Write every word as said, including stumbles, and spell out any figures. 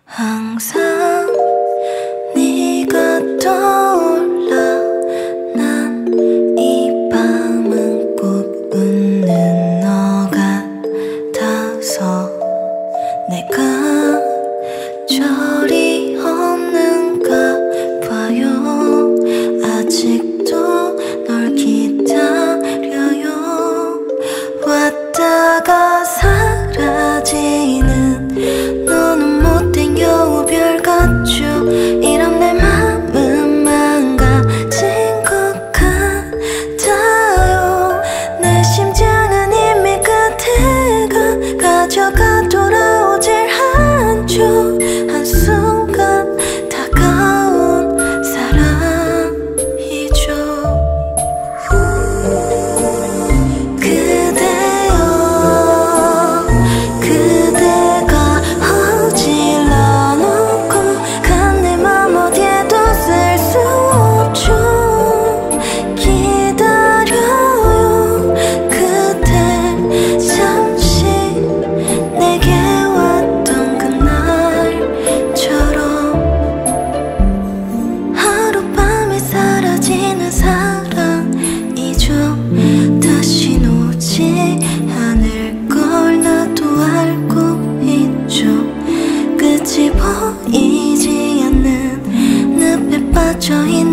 항상 네가 떠올라. 난 이 밤은 꼭 웃는 너 같아서. 내가 절이 없는가 봐요. 아직도 널 기다려요. 왔다가 사라지는 너는 못된 여우별 같죠. 이런 내 맘은 망가진 것 같아요. 내 심장은 이미 그대가 가져가 돌아오질 않죠. 한순간 다가온 사랑이죠. 그대여, 그대가 어질러 놓고 간 내 맘 어디에도 쓸 수 없죠. 기다려요. 그대 잠시 내게 왔던 그날처럼. 하룻밤에 사라지는 사랑이죠. 다시 오지 않을 걸 나도 알고 있죠. 끝이 보이지 않는 늪에 빠져있는